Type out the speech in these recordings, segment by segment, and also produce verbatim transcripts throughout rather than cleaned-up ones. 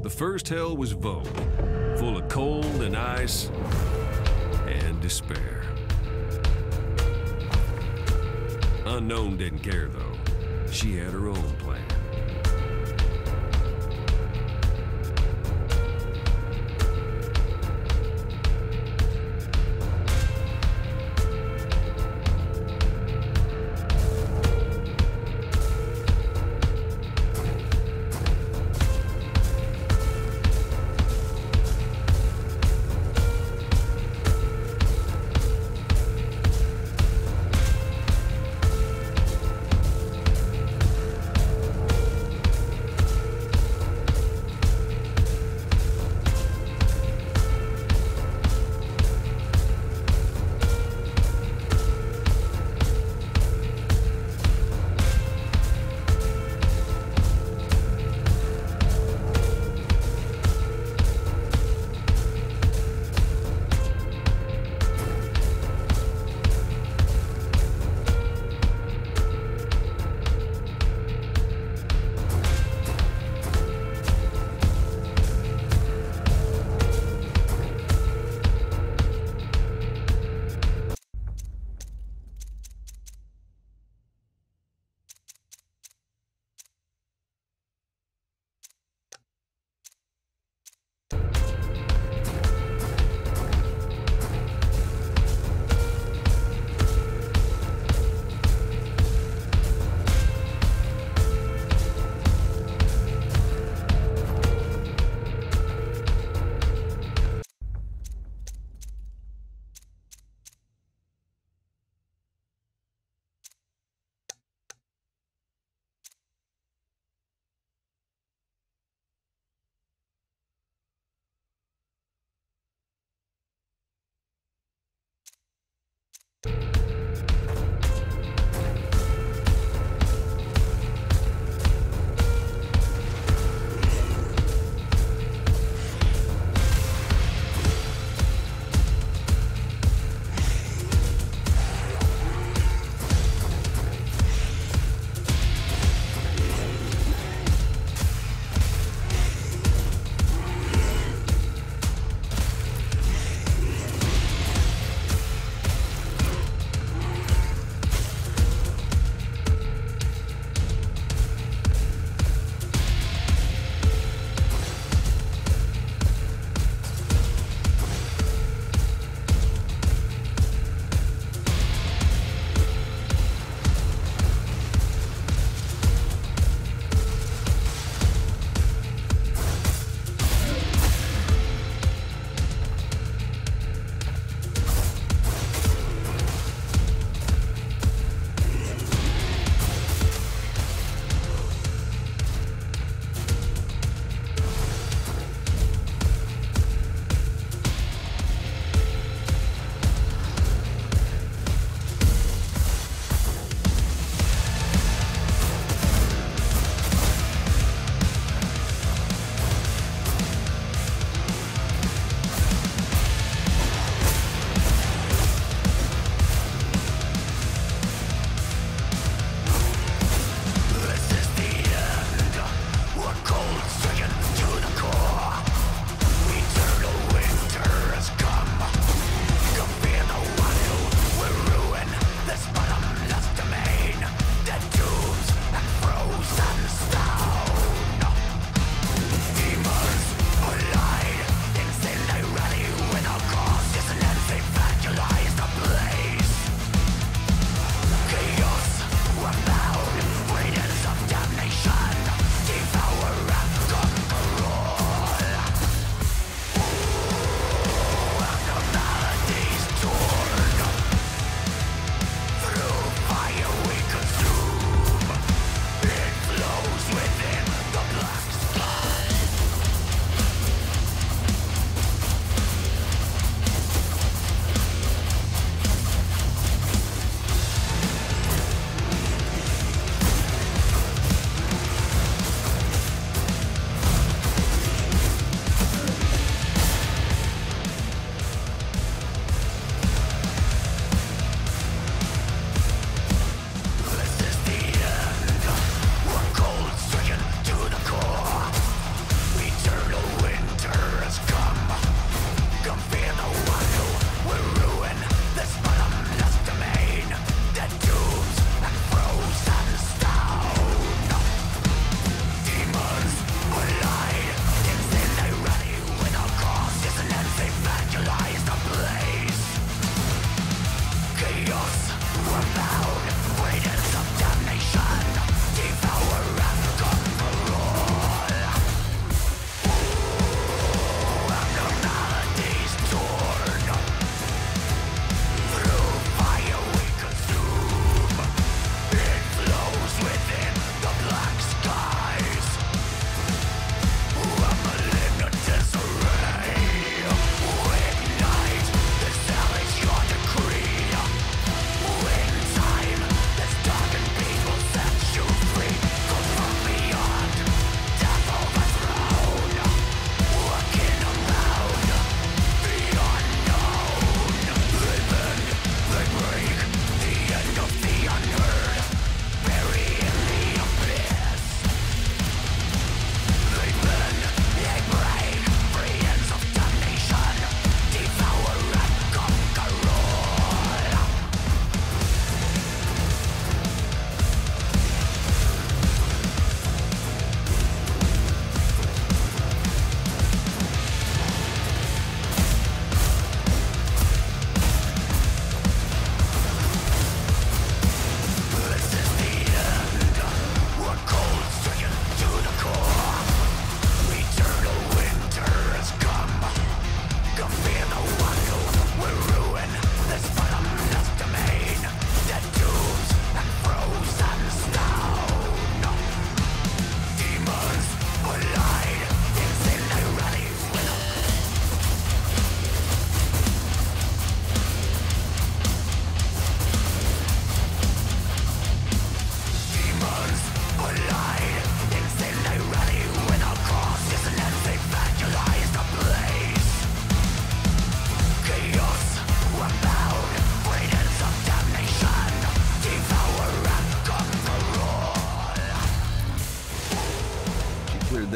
The first hell was Vogue, full of cold and ice and despair. Unknown didn't care, though. She had her own plan.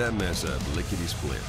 that mess up, lickety-split.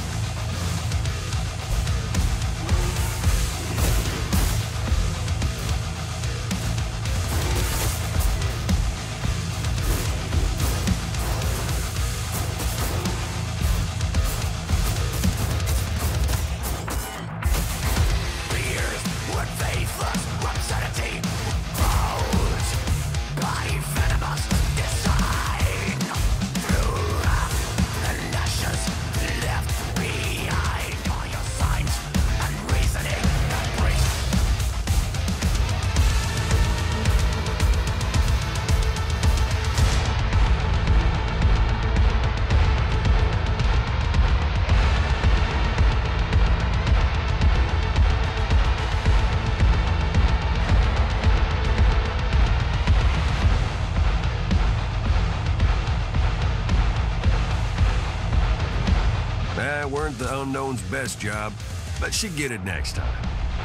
That weren't the Unknown's best job, but she'd get it next time.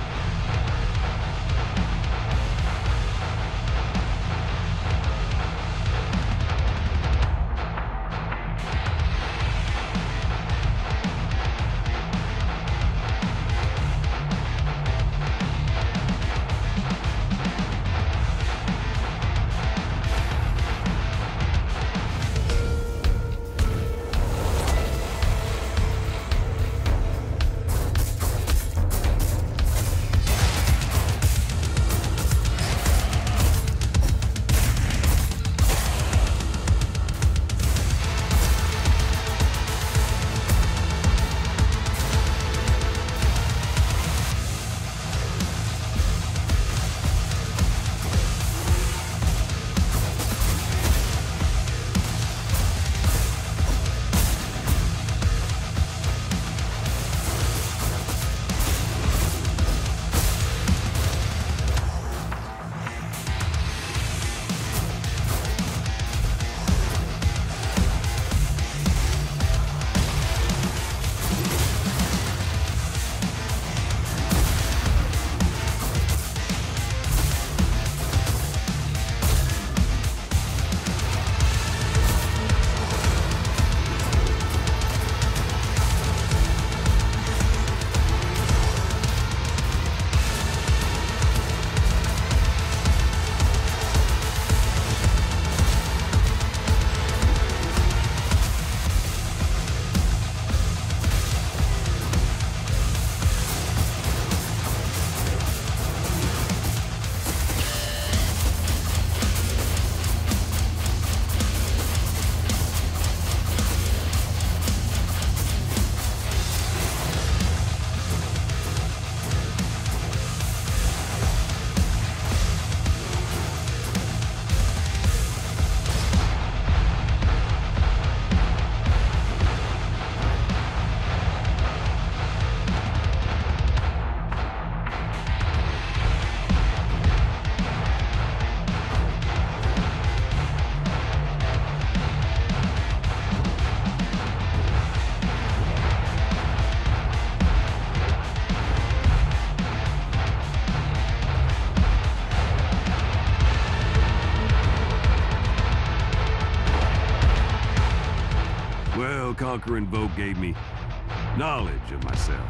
Conquering Vogue gave me knowledge of myself.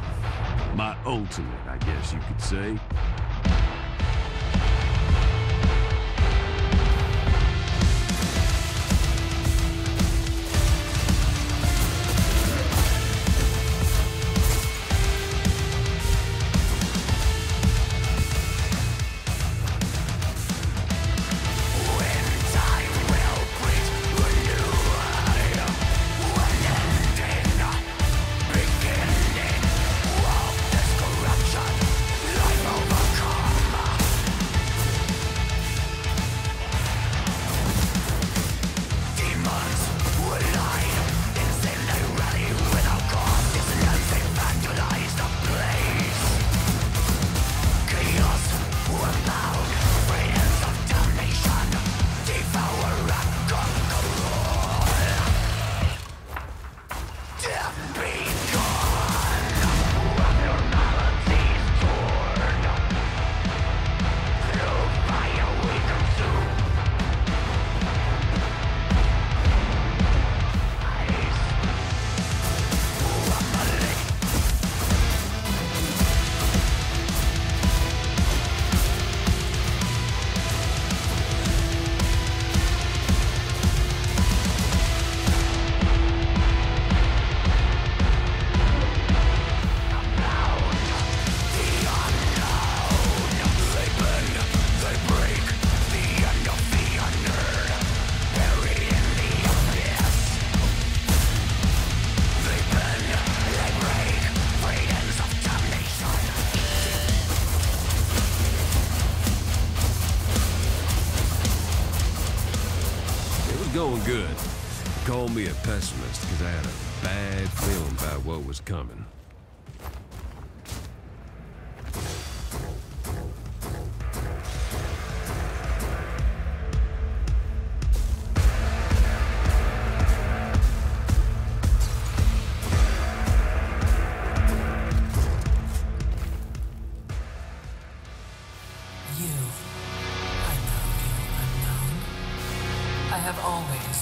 My ultimate, I guess you could say. Overcome. Good. Call me a pessimist because I had a bad feeling about what was coming. I have always known you.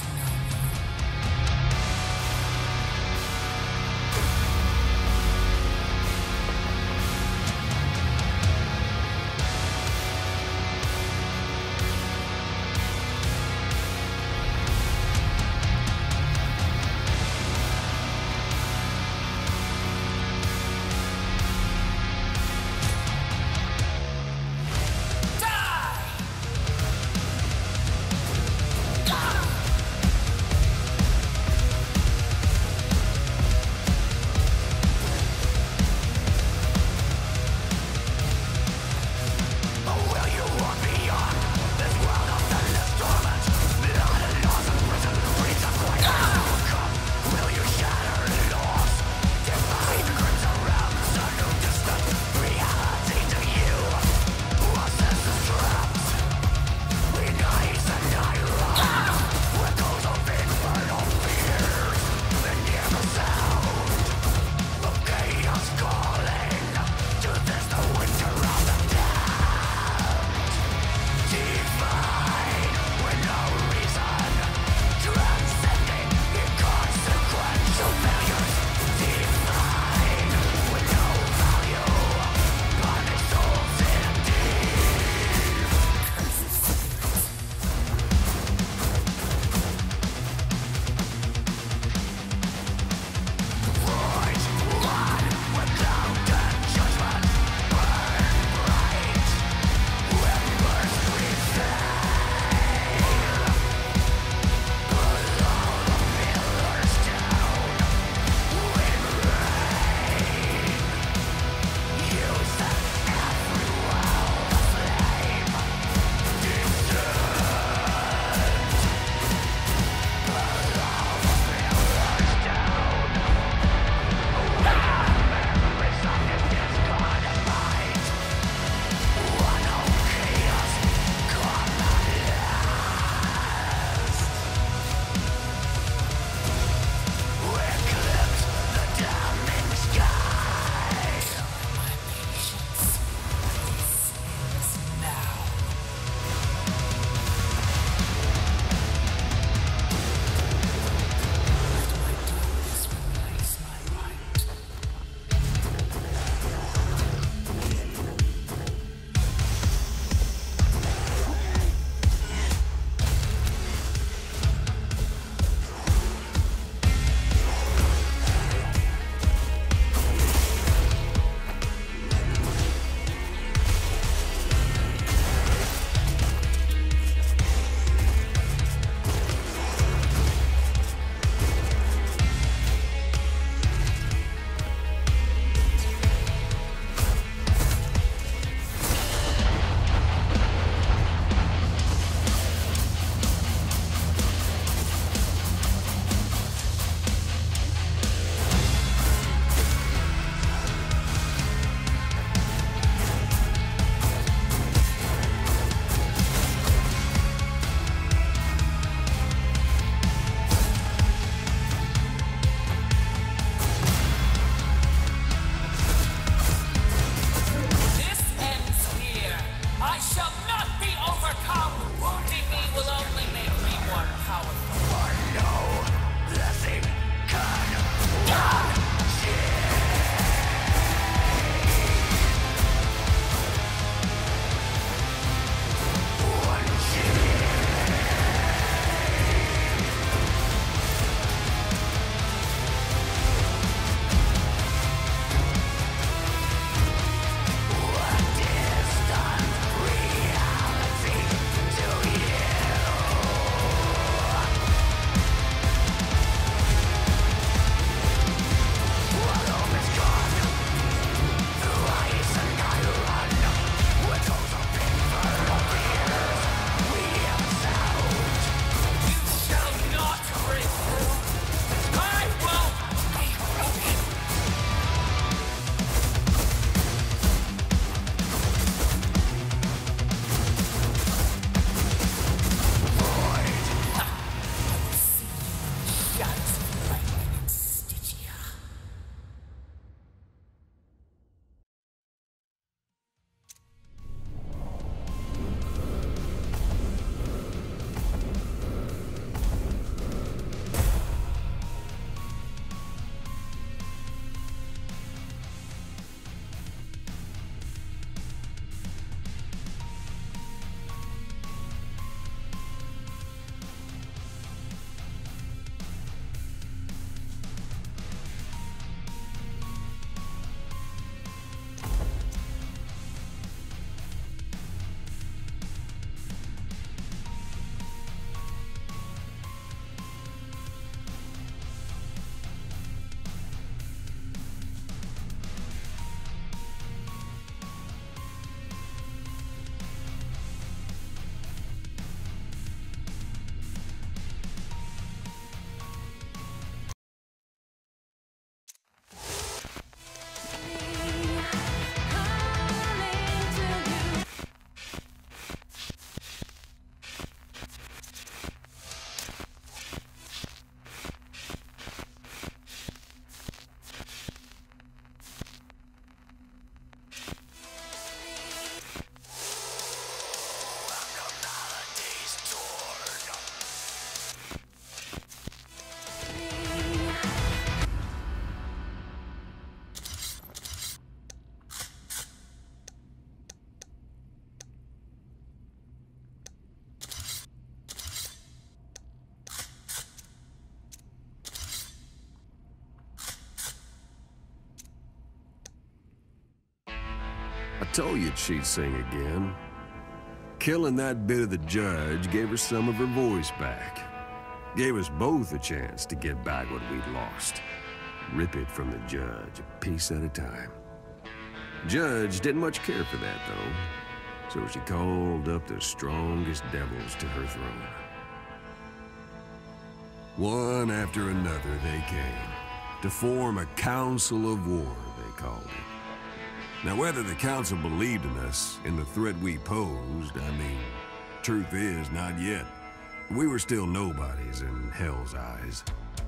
told you she'd sing again. Killing that bit of the judge gave her some of her voice back. Gave us both a chance to get back what we'd lost. Rip it from the judge, a piece at a time. Judge didn't much care for that, though, so she called up the strongest devils to her throne. One after another they came, to form a council of war, they called it. Now, whether the council believed in us, in the threat we posed, I mean, truth is, not yet. We were still nobodies in Hell's eyes.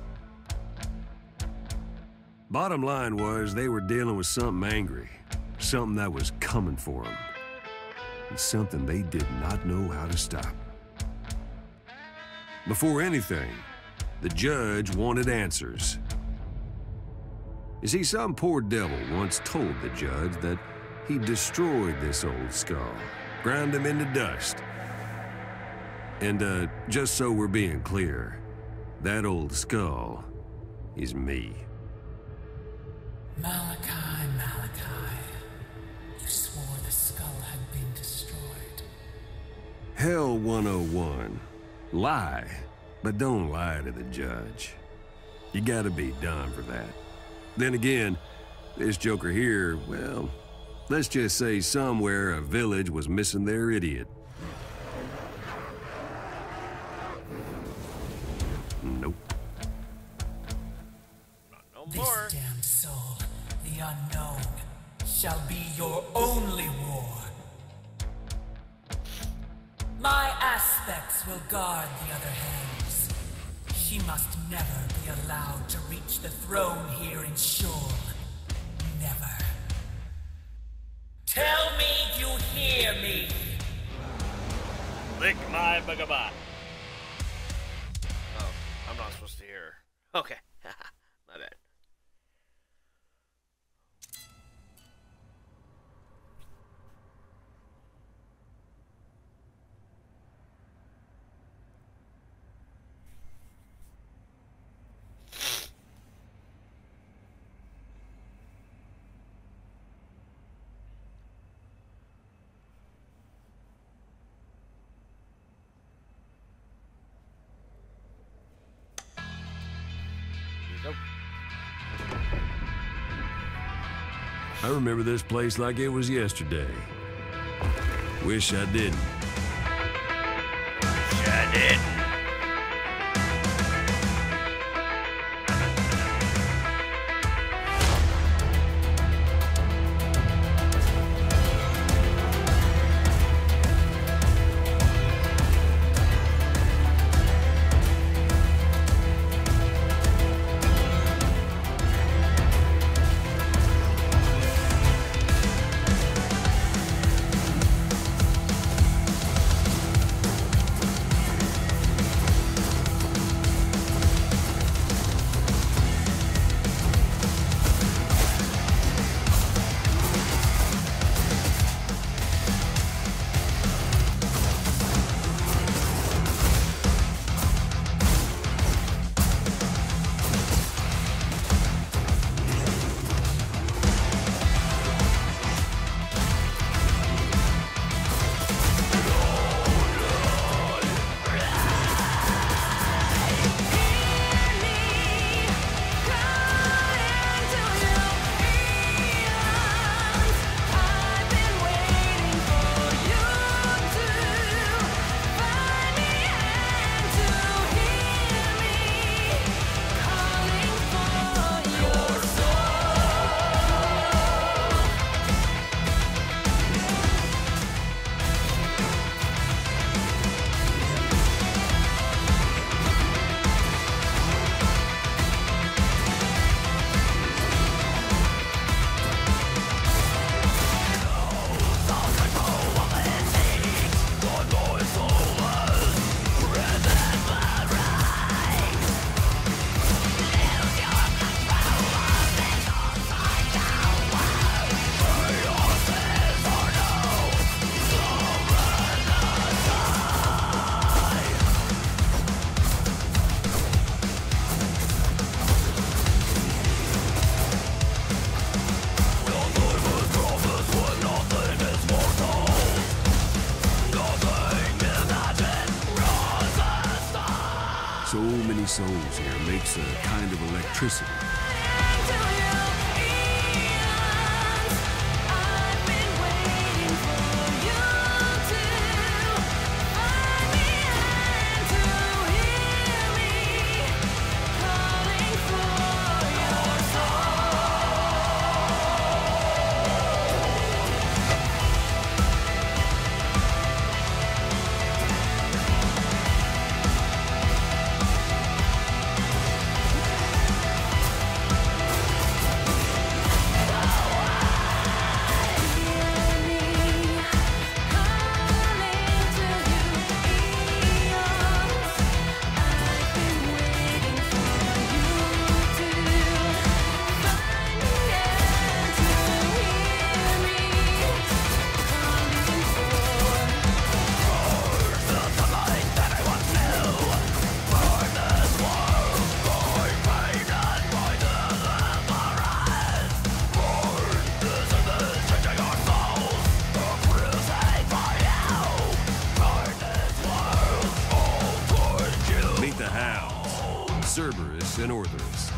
Bottom line was, they were dealing with something angry, something that was coming for them, and something they did not know how to stop. Before anything, the judge wanted answers. You see, some poor devil once told the judge that he destroyed this old skull, ground him into dust. And, uh, just so we're being clear, that old skull is me. Malachi, Malachi, you swore the skull had been destroyed. Hell one oh one. Lie, but don't lie to the judge. You gotta be done for that. Then again, this joker here, well, let's just say somewhere a village was missing their idiot. Nope. No This more. damned soul, the unknown, shall be your only war. My aspects will guard the other hands. She must never be allowed to reach the throne here in Shul. Never. Tell me you hear me. Lick my bugabot. Oh, I'm not supposed to hear. Okay. My bad. Nope. I remember this place like it was yesterday. Wish I didn't. I did. souls here makes a kind of electricity. Cerberus and Ortherus.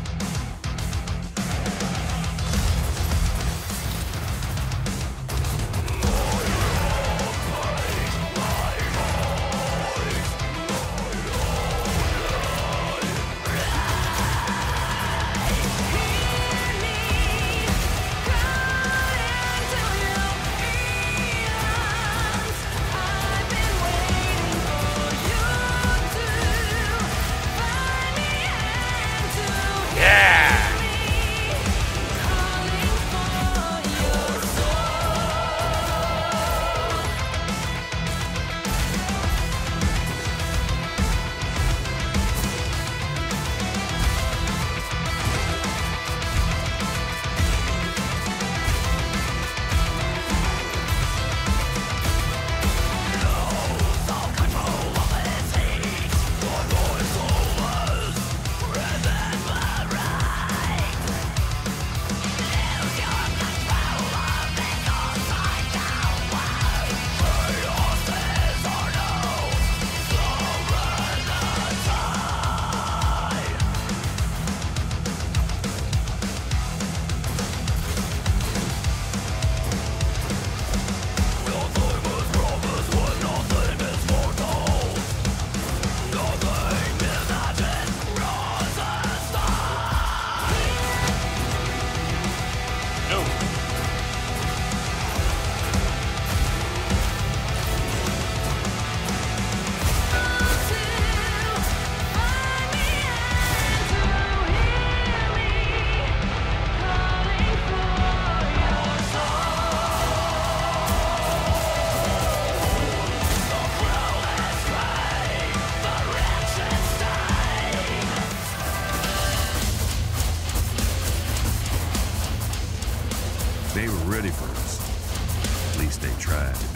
They were ready for us. At least they tried to be.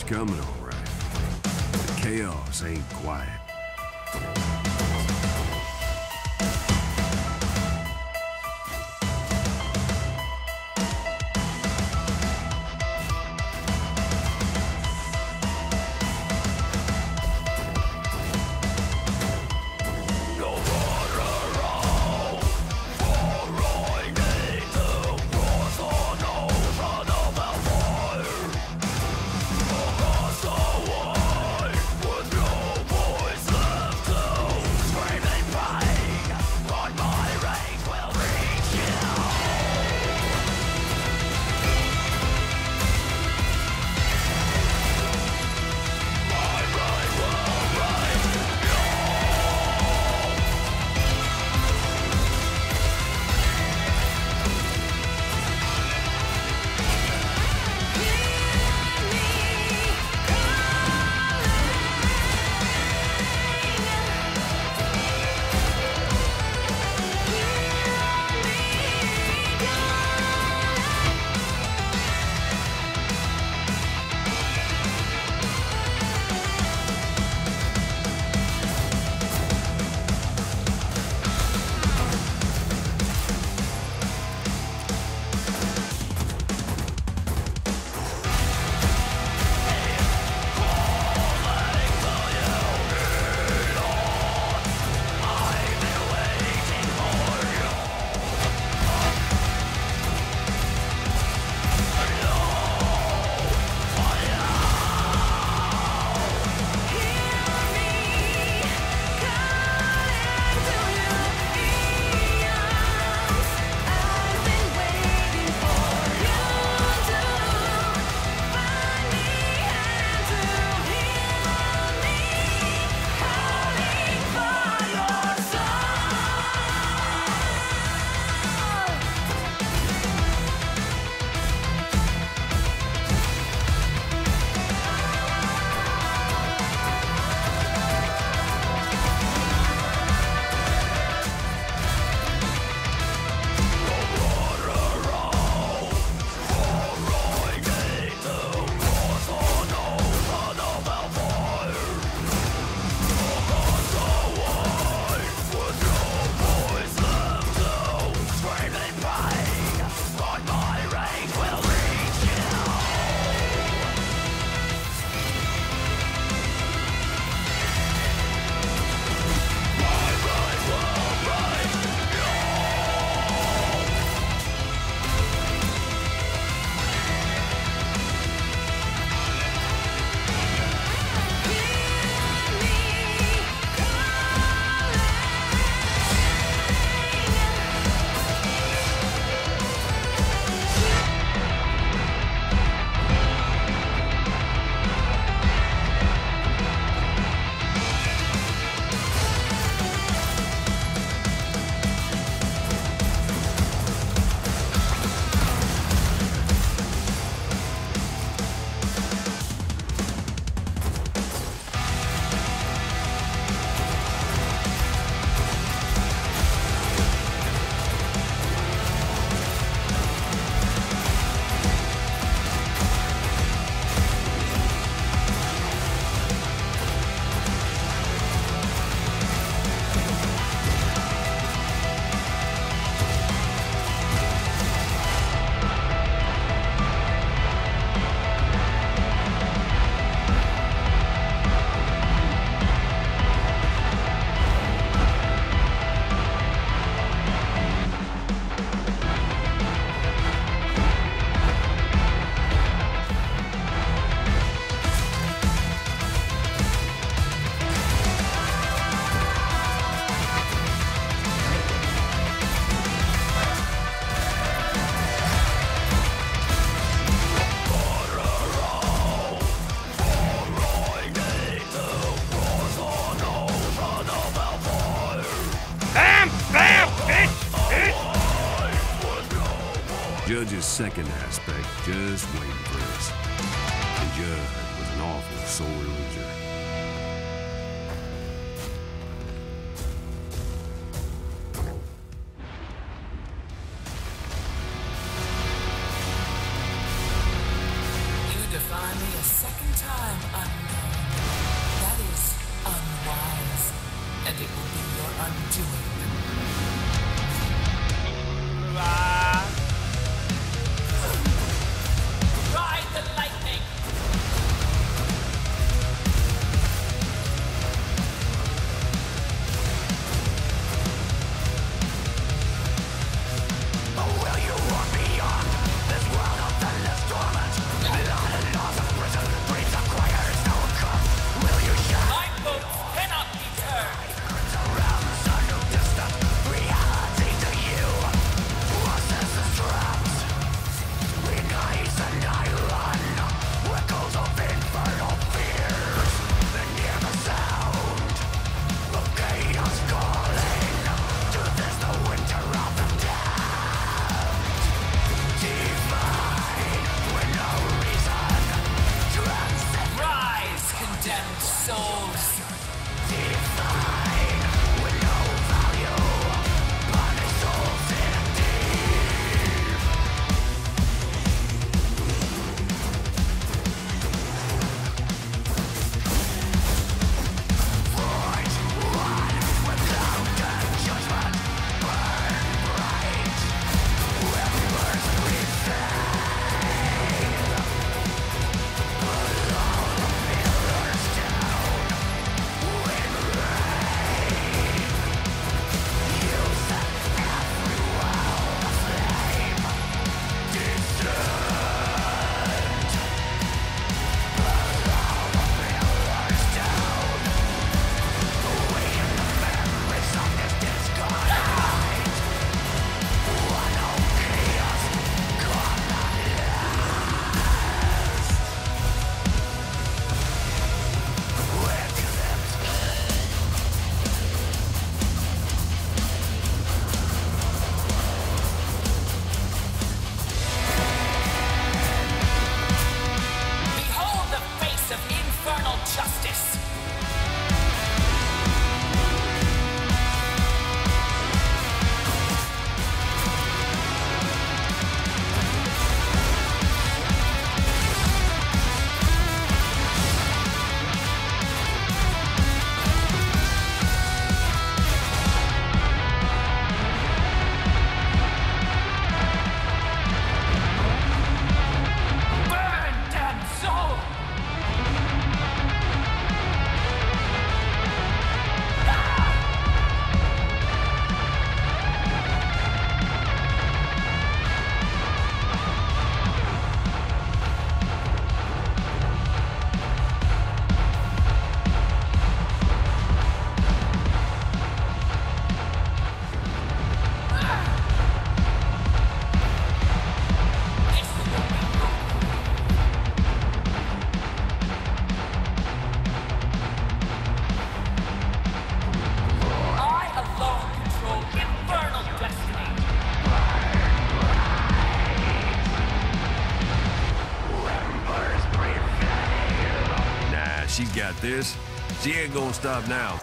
coming, all right. The chaos ain't quiet. Judge's second aspect just waiting for us. And Judd was an awful sore loser. You define army a second time unknown. That is unwise, and it will be your undoing. Ah. Ride the lightning! My boats cannot be turned! Rise, condemned souls! Behold the face of infernal justice! Burn, damn soul! I alone control infernal destiny! Nah, she's got this. She ain't gonna stop now.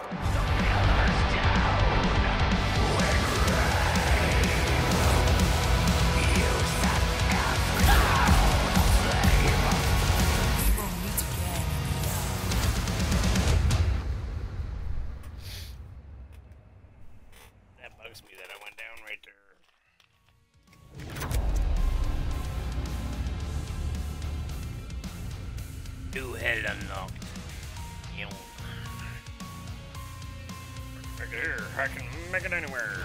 We will meet again in love. That bugs me that I went down right there. New hell unlocked. You know. Make it here. I can make it anywhere.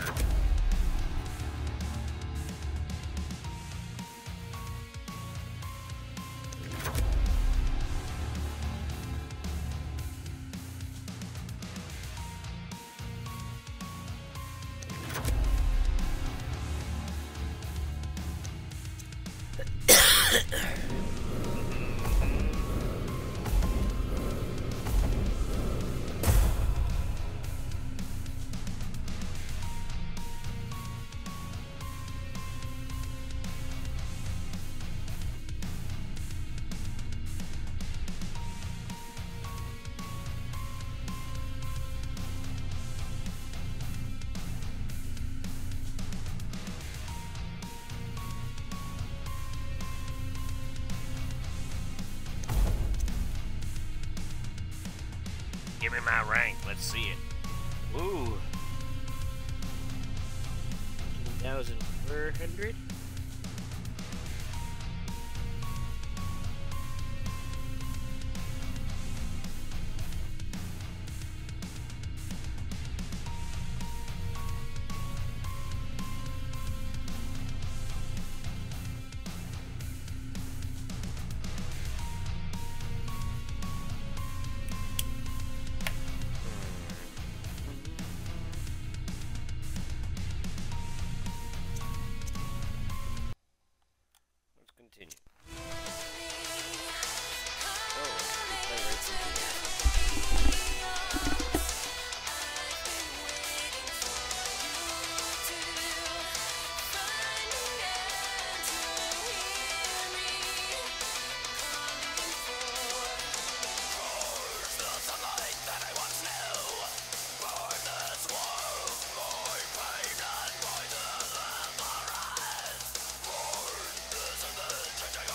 Give me my rank. Let's see it. Ooh. fifteen thousand four hundred? Continue. Oh, we play right from here.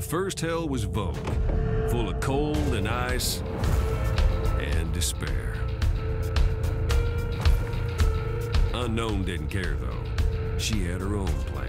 The first hell was Vogue, full of cold and ice and despair. Unknown didn't care, though. She had her own plan.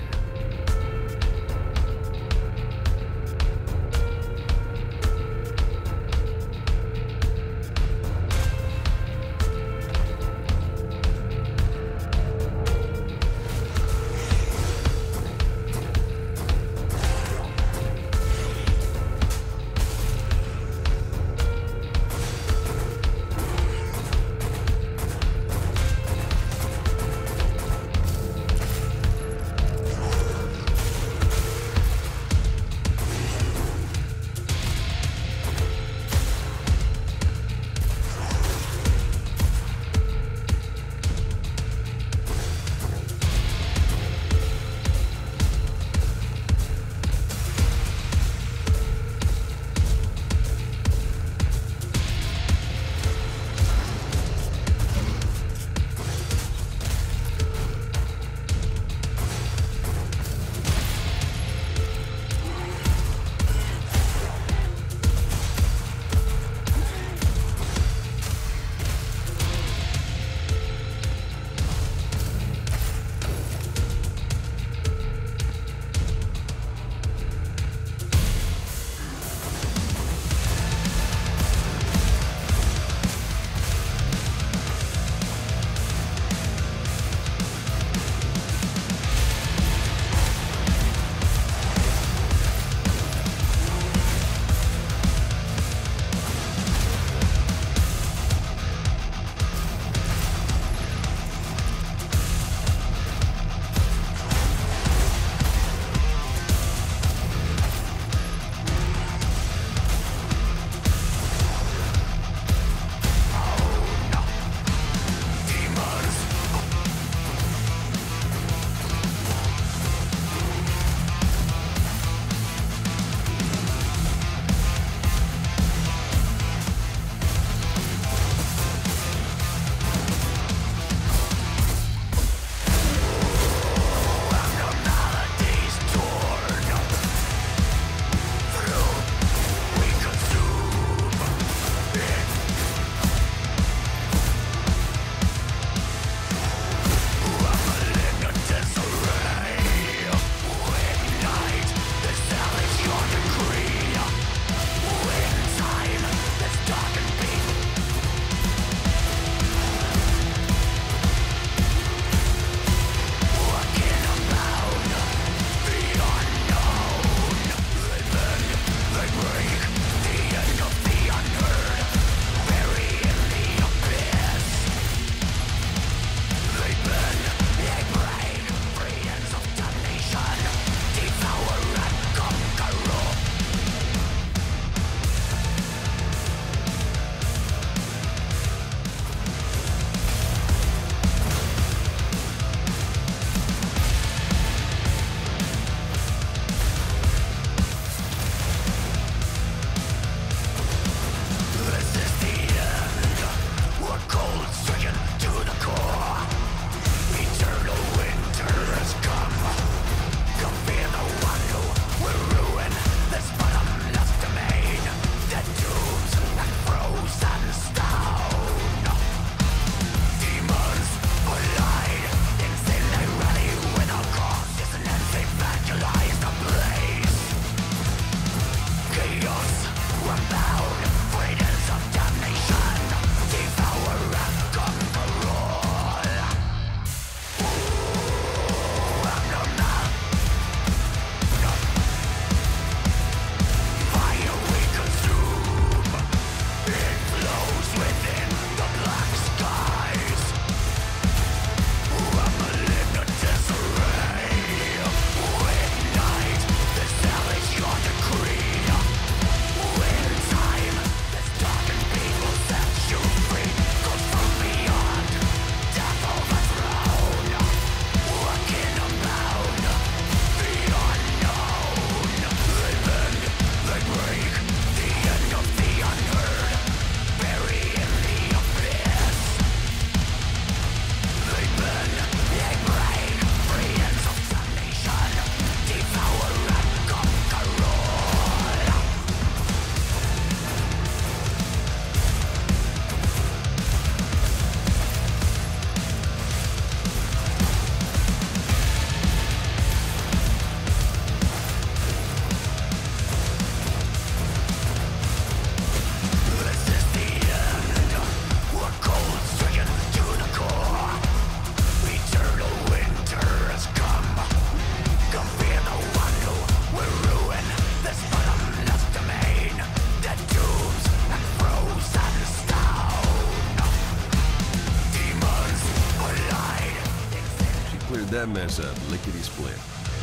that mess up, lickety-split.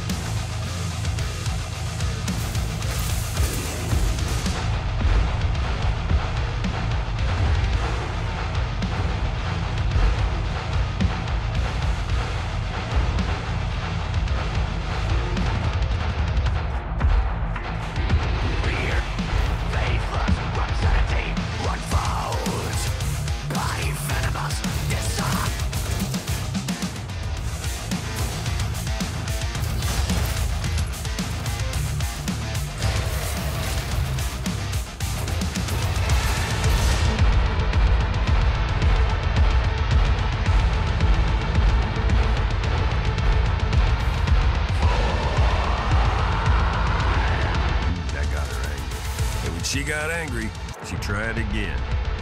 She got angry. She tried again.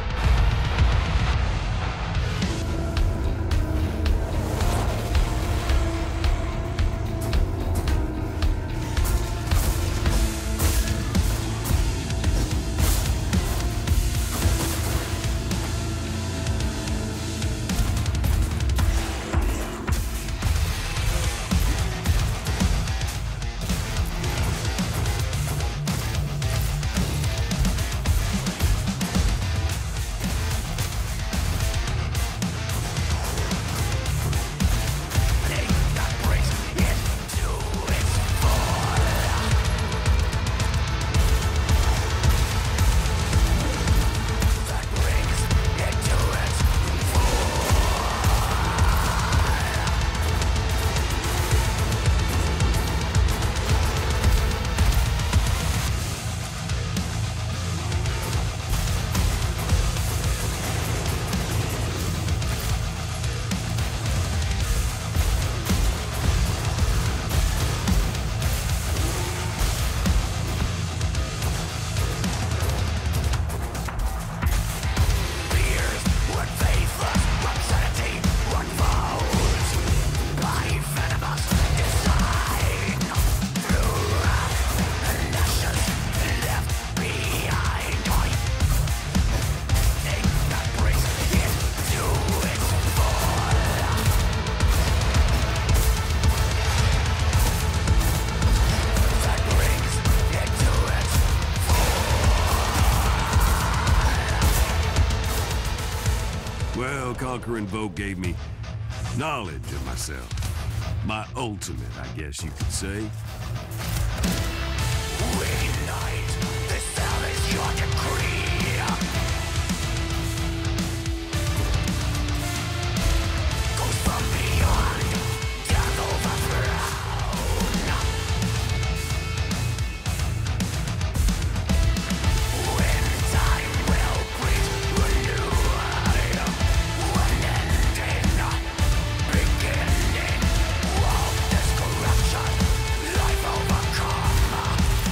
Well, conquering Vogue gave me knowledge of myself. My ultimate, I guess you could say. Ignite, this cell is your decree. Goes from beyond, death overthrown. When time will breathe, renew. One ending, beginning. All this corruption, life overcome.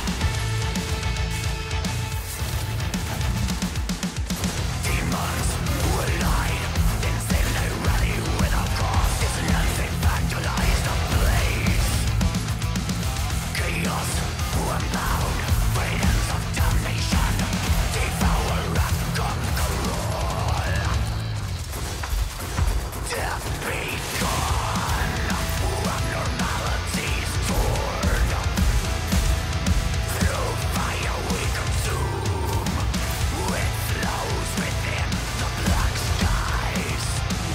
Demons will hide, insanely rally without cause. It's nothing vandalize the place. Chaos, unbound, burdens of damnation. Devour and conquer. Death be gone. Abnormalities torn. Through fire we consume. It flows within the black skies.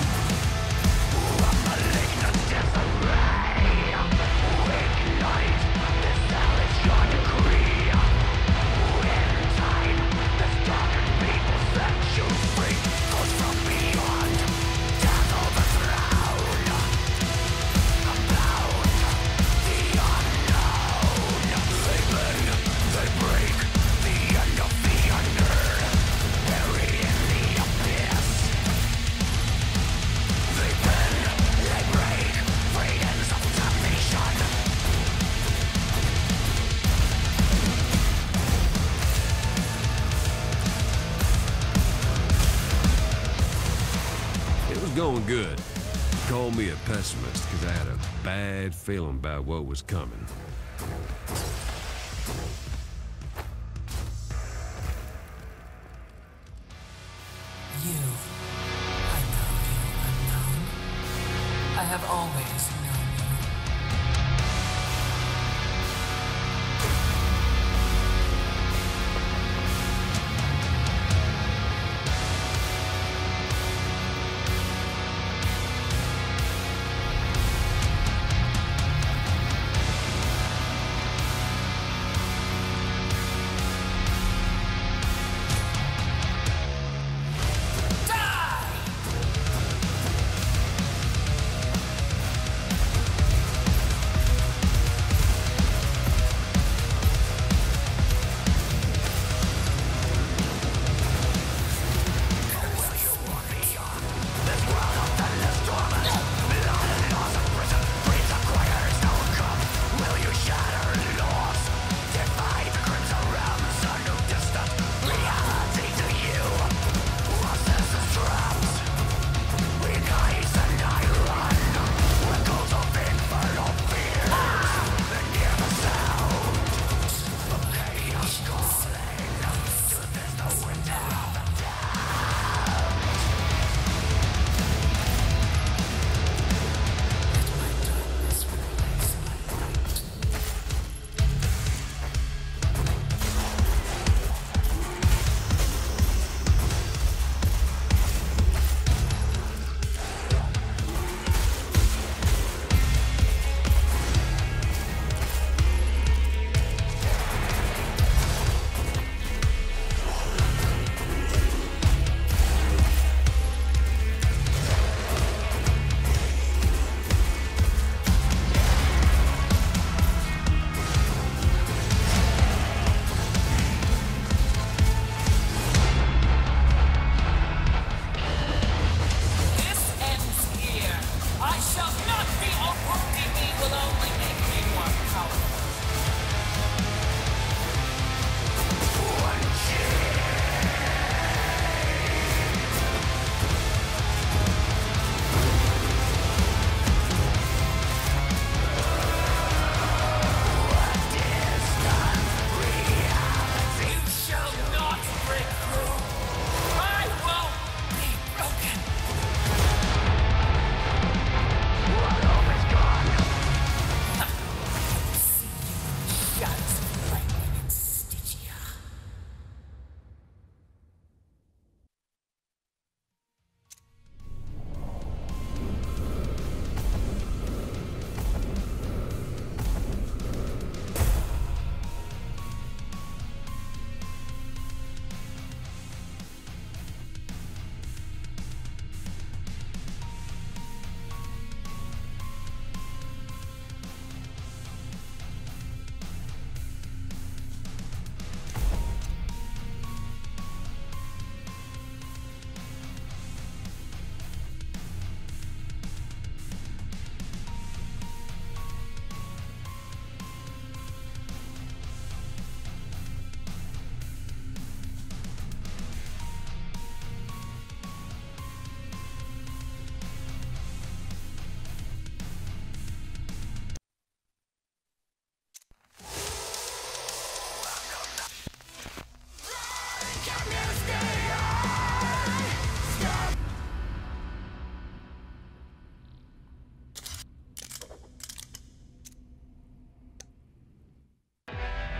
A malignant disarray. Ignite, this cell is your decree. In time, this darkened people set you free. Goes from beyond, death overthrown. Abound, the unknown. They bend, they break, the end of the unheard. Buried in the abyss. They bend, they break, freedoms of damnation. It was going good. Called me a pessimist because I had a bad feeling about what was coming. You. I know you, unknown. I have always known you.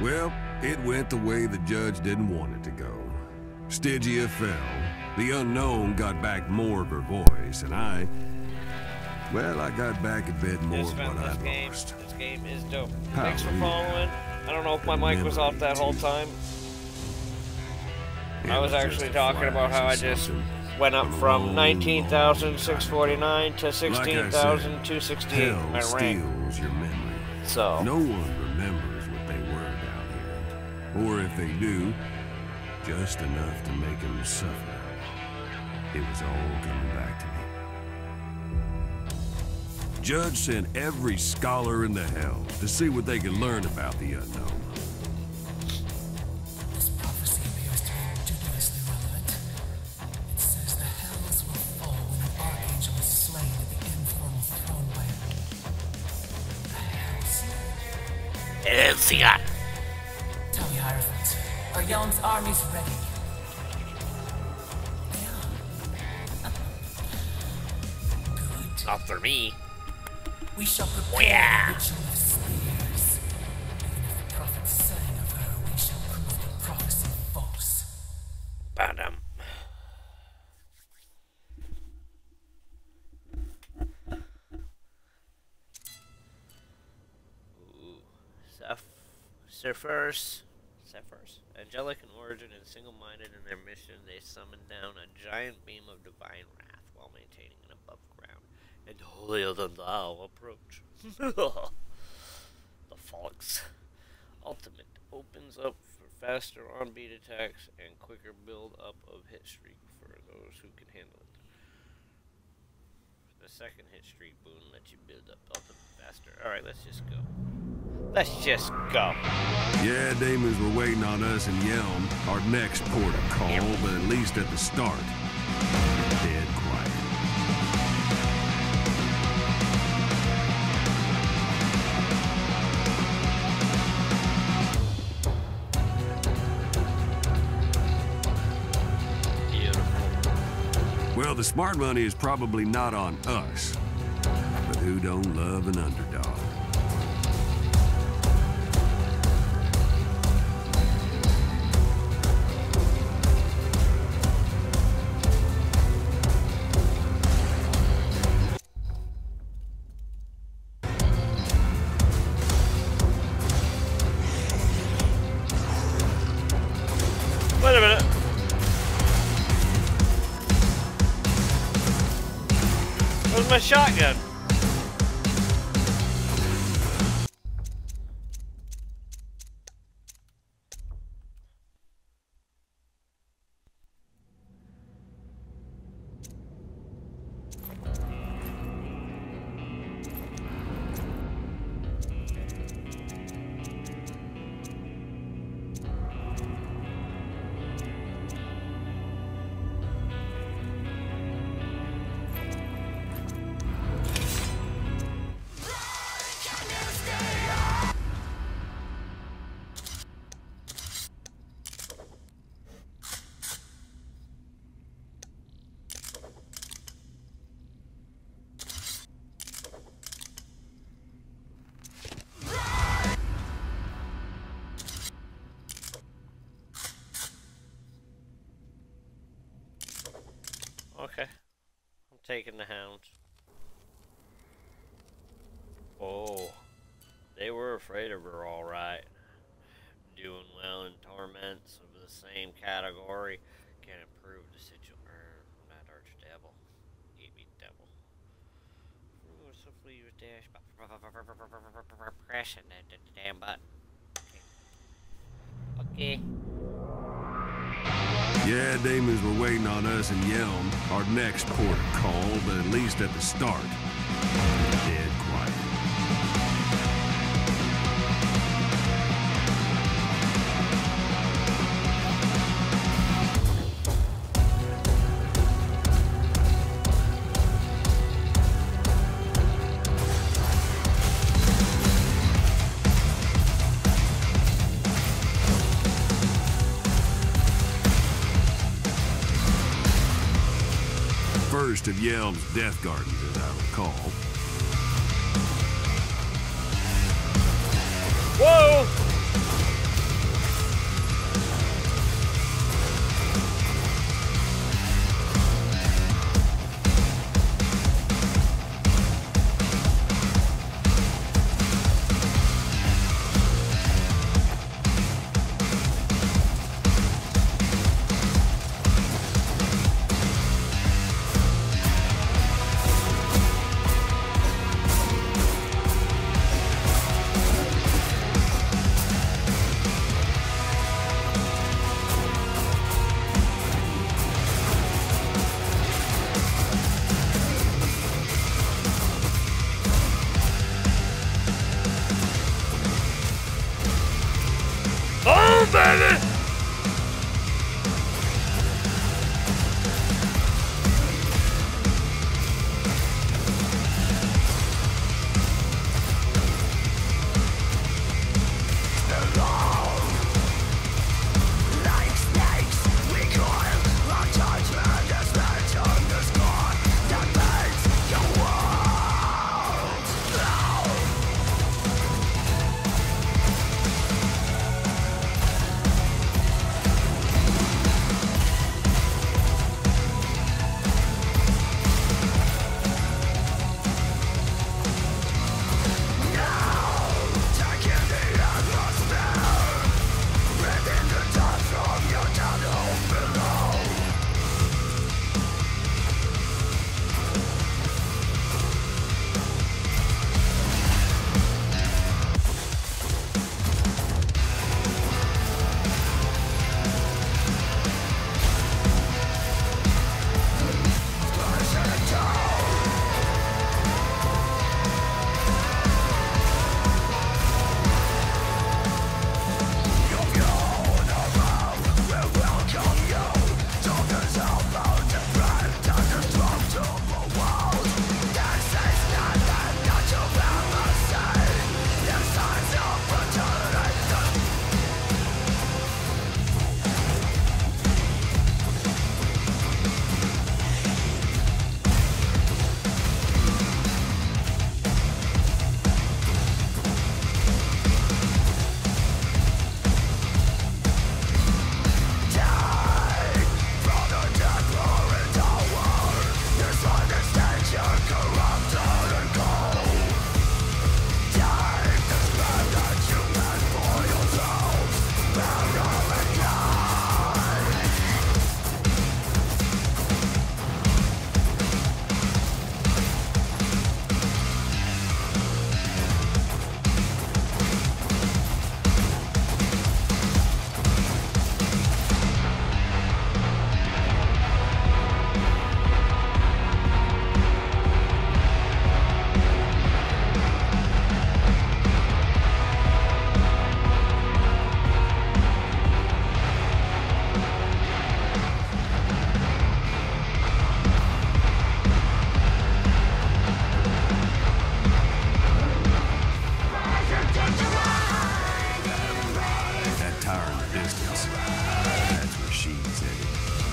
Well, it went the way the judge didn't want it to go. Stygia fell. The unknown got back more of her voice, and I... Well, I got back a bit more of what I'd game. lost. This game is dope. Power. Thanks for following. I don't know if my mic was off that whole time. I was actually talking about how I just went up from nineteen thousand six hundred forty-nine to sixteen thousand two hundred sixty-eight, my rank. Your memory. So no one remembers what they were down here. Or if they do, just enough to make them suffer. It was all coming back to me. Judge sent every scholar in the hell to see what they could learn about the unknown. This prophecy appears to be dubiously relevant. It says the hells will fall when an archangel is slain at the informal throne by the Hellsinger. Hellsinger! Tell me, Hierophant, are Yelm's armies ready? Good. Not for me. We shall prepare Oh, yeah. a ritual of spears. Even if the prophet sang of her, we shall prove the prophecy false. Badum. Ooh. Seph Surfers. Surfers. Angelic in origin and single-minded in their mission, they summoned down a giant beam of divine wrath while maintaining an above ground and holier than thou approach. The Fox Ultimate opens up for faster on-beat attacks and quicker build-up of hit streak for those who can handle it. The second hit streak boon lets you build up ultimate faster. Alright, let's just go. Let's just go. Yeah, demons were waiting on us in Yelm, our next port of call, yep. But at least at the start, dead quiet. Beautiful. Well, the smart money is probably not on us, but who don't love an underdog? Wait a minute. Where's my shotgun? Okay. I'm taking the hounds. Oh. They were afraid of her, alright. Doing well in torments of the same category can improve the situation. Not archdevil. Gave me devil. Ooh, swiftly use dash. Pressing the damn button. Okay. Okay. Yeah, demons were waiting on us in Yelm, our next port of call, but at least at the start, dead quiet. First of Yelm's death gardens, as I recall. Whoa! distance. That's where she's headed.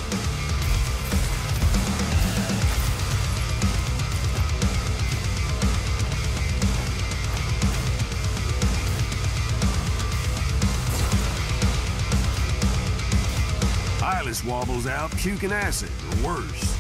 Eyeless wobbles out, puking acid, or worse.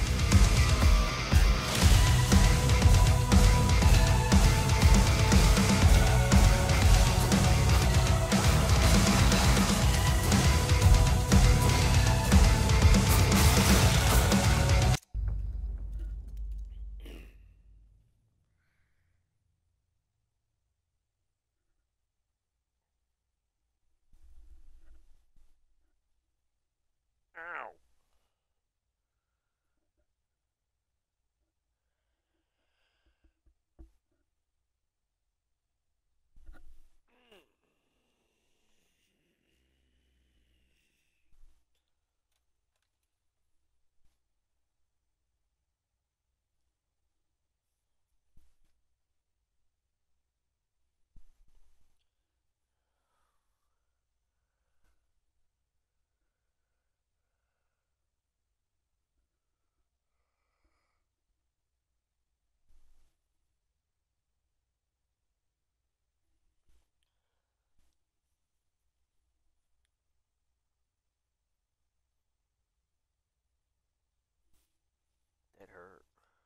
Ow. It hurt.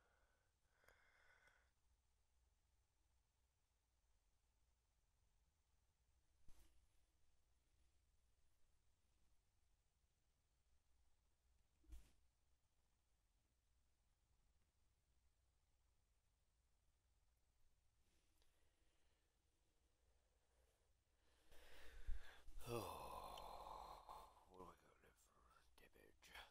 What do I got left for damage?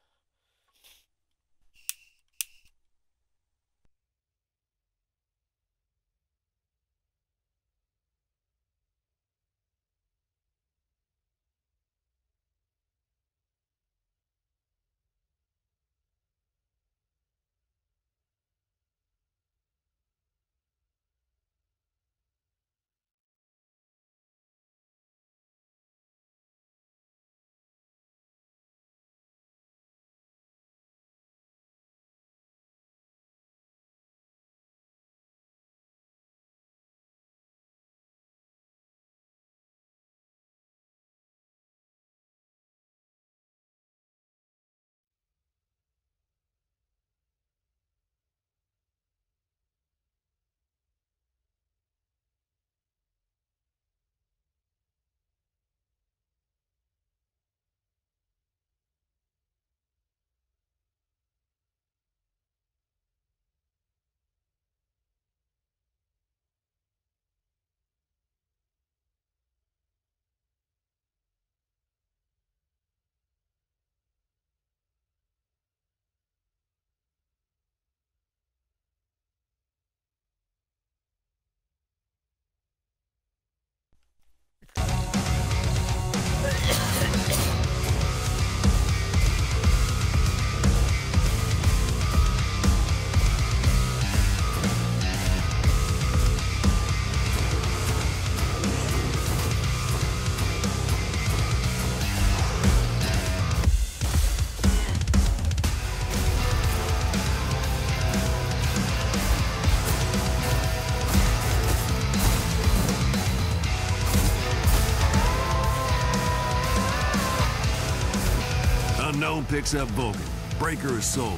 Unknown picks up Vulcan, breaker of souls.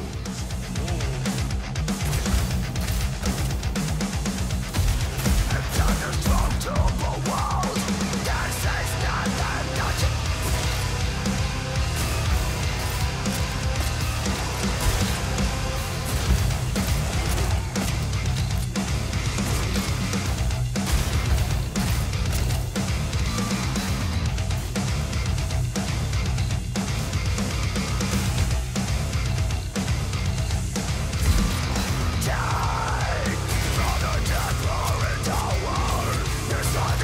Die! From the death roar into war, this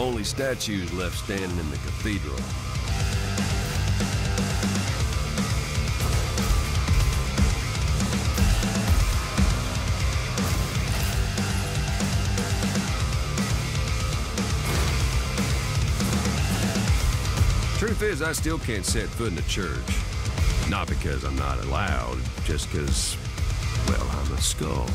only statues left standing in the cathedral. Truth is, I still can't set foot in a church. Not because I'm not allowed, just because, well, I'm a skull.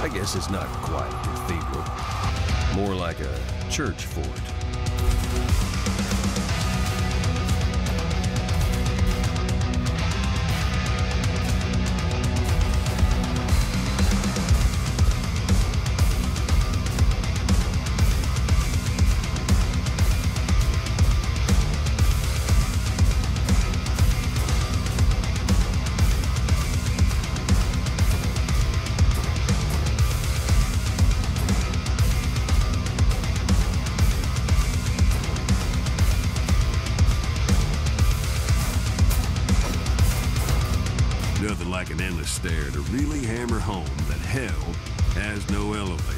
I guess it's not quite a cathedral. More like a church fort. Nothing like an endless stair to really hammer home that hell has no elevators.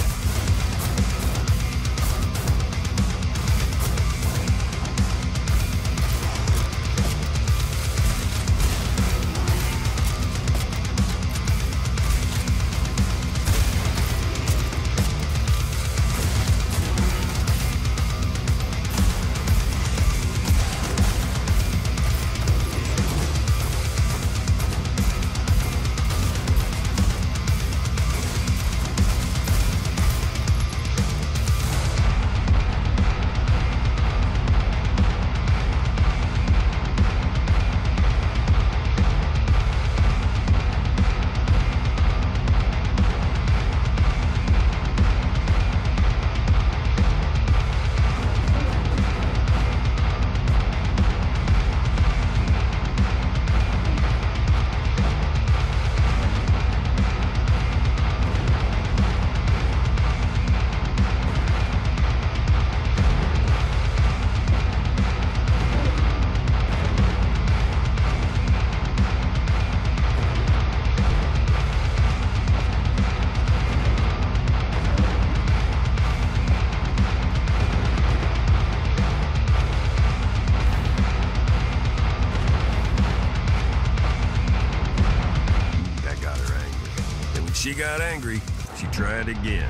She got angry. She tried again.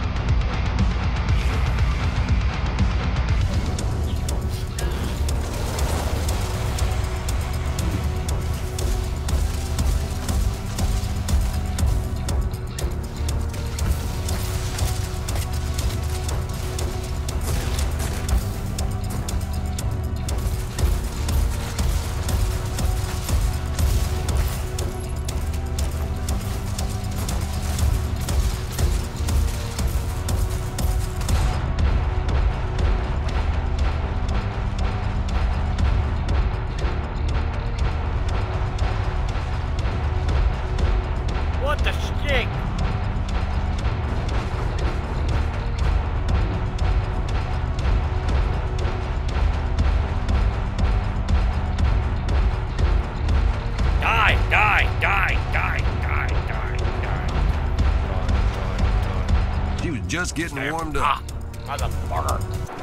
Just getting warmed up. Ah, motherfucker.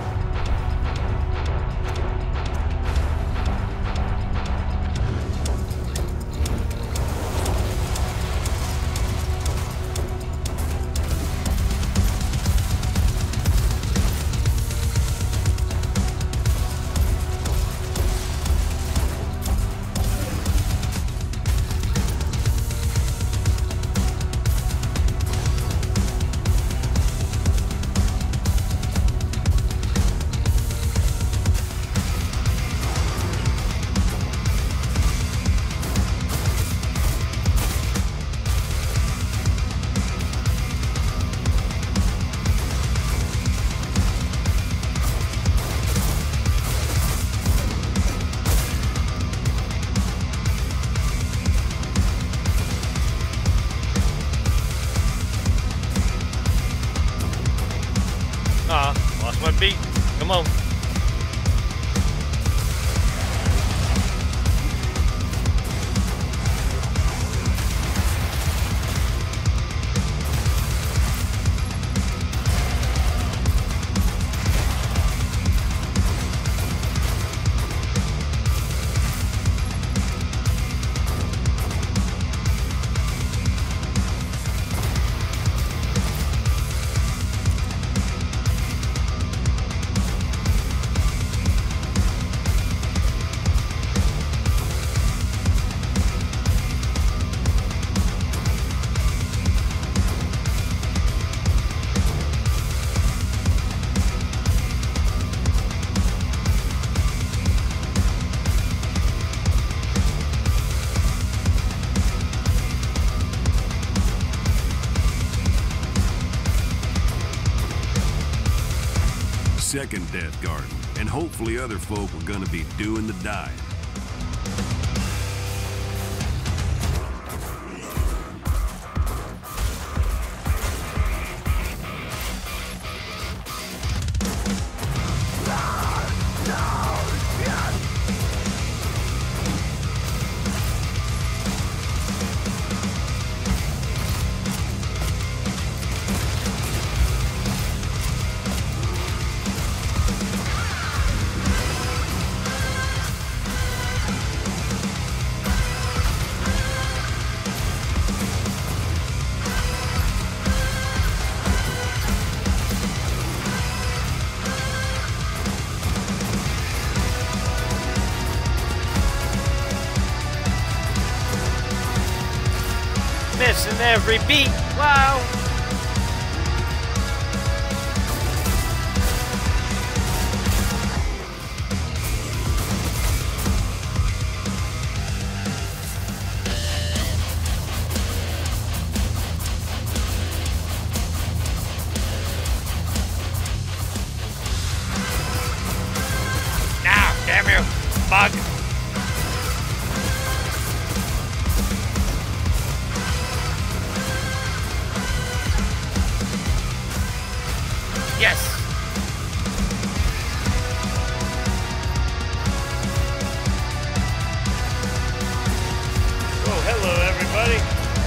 My beat. Come on. second death garden, and hopefully other folk were gonna be doing the dying. Missing every beat. Wow. Now, damn you, bug. Yes. Oh, hello, everybody.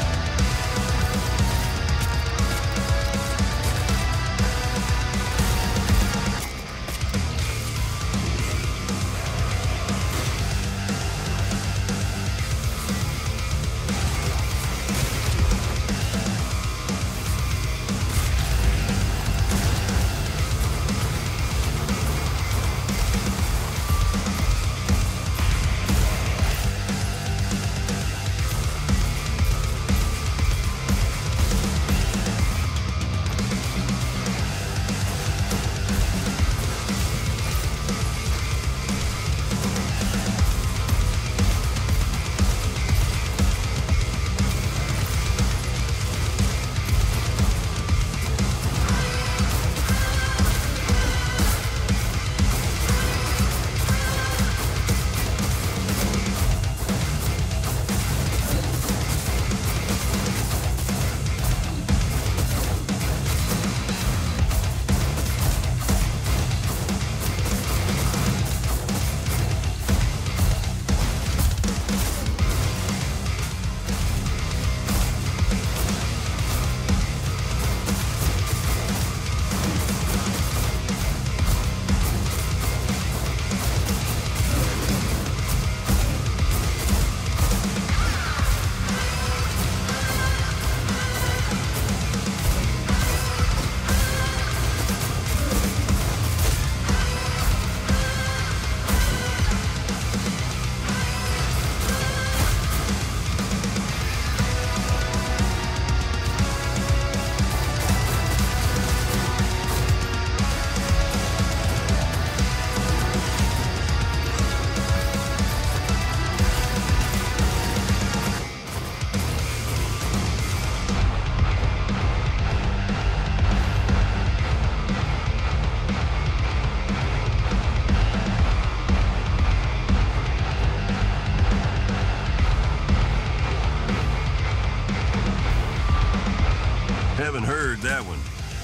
Haven't heard that one.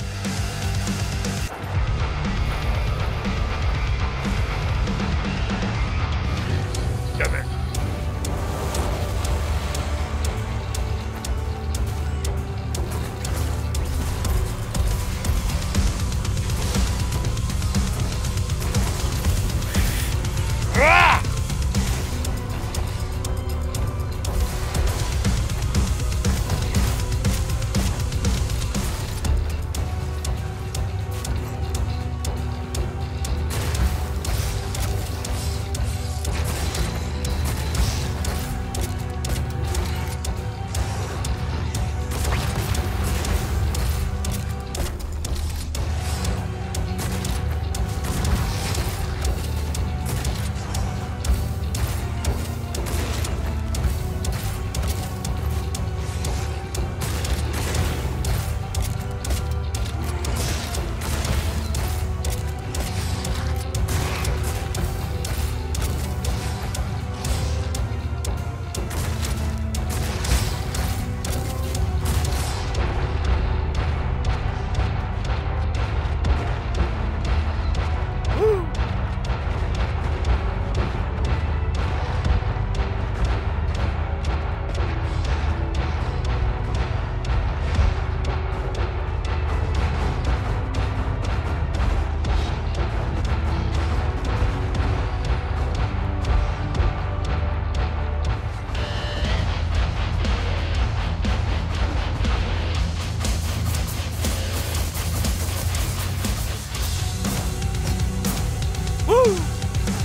Come here. Ah!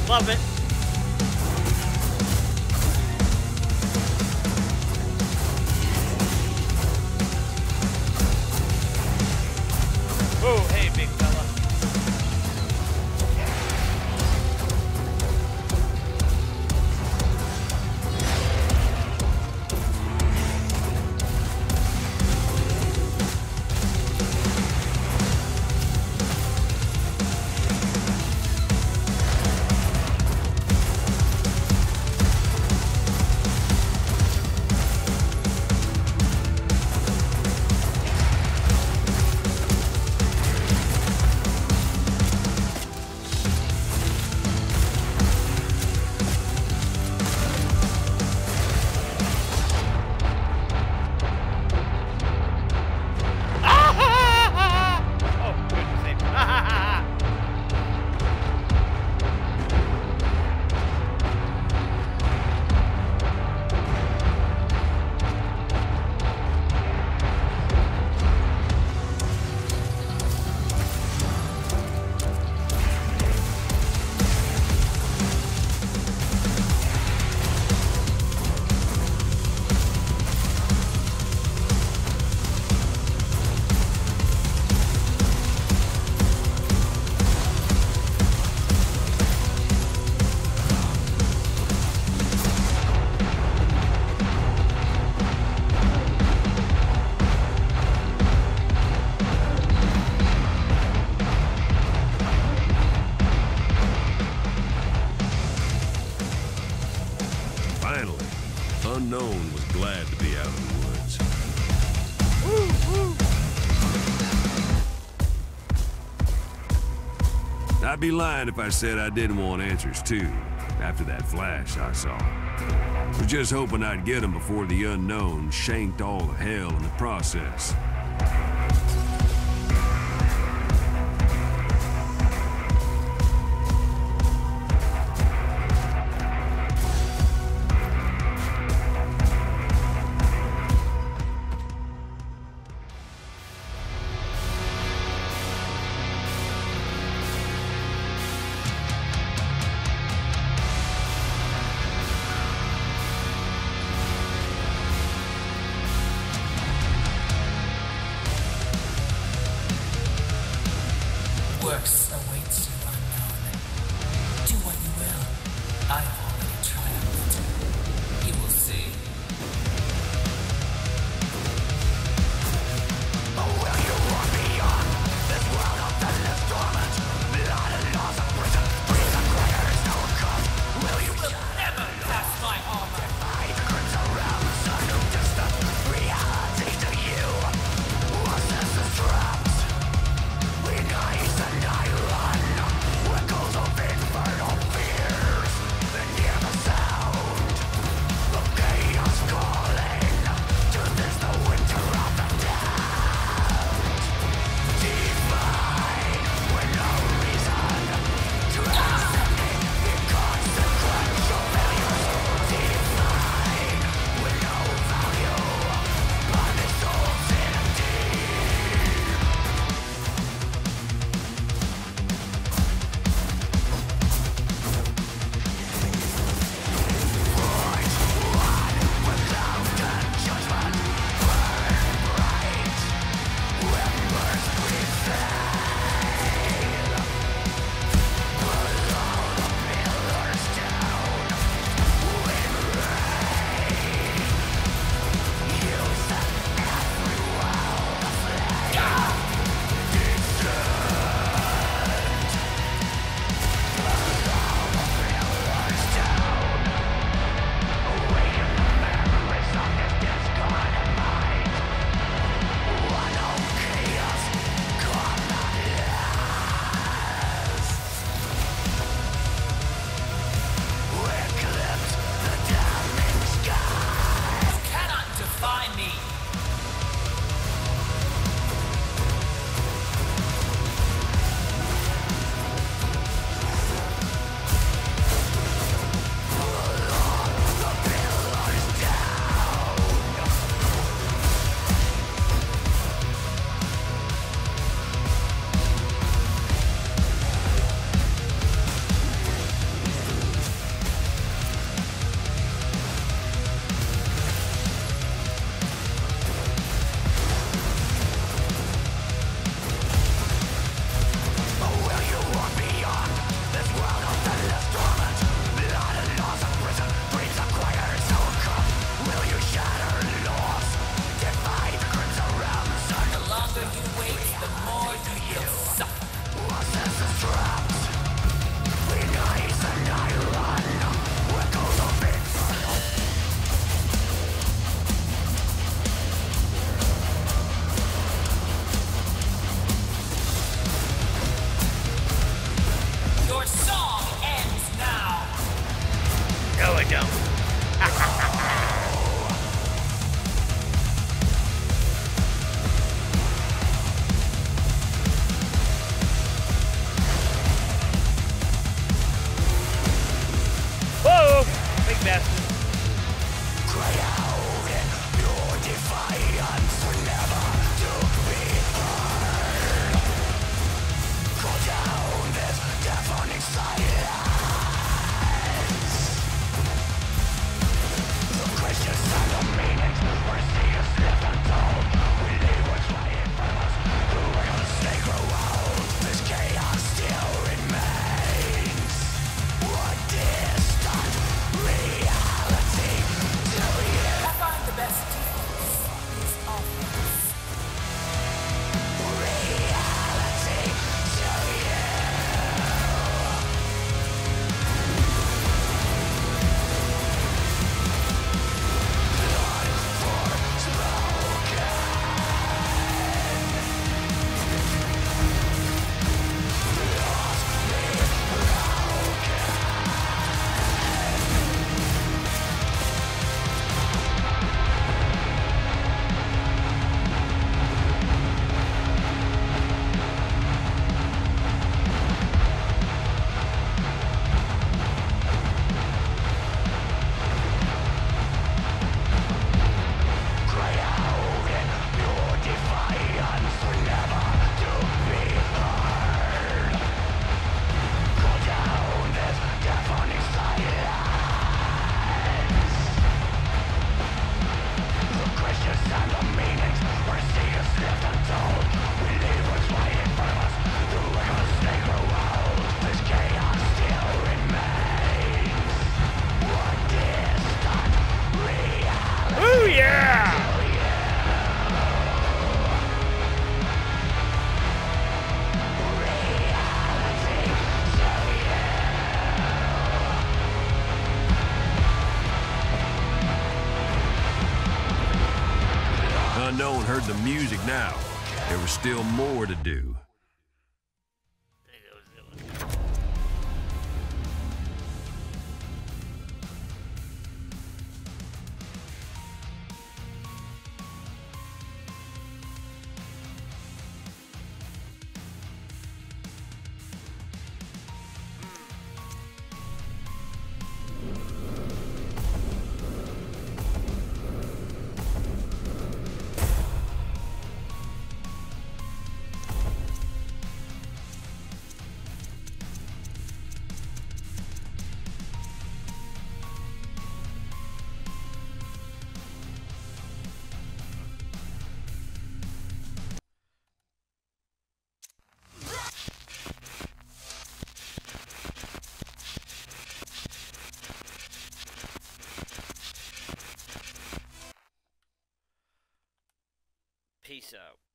Love it. Oh, hey, big fella. Finally, Unknown was glad to be out of the woods. Woo, woo. I'd be lying if I said I didn't want answers too, after that flash I saw. Was just hoping I'd get them before the Unknown shanked all the hell in the process. Worse awaits you, Unknown. Do what you will. I've already triumphed. You will see. Oh, will you walk beyond this world of endless torment? Blood and loss of prison, prison craters no come. Will you Never pass my armor. fight the crimson realms, a new distant reality to you? Was this a trap? We nice and I the music now. There was still more to do. Peace out.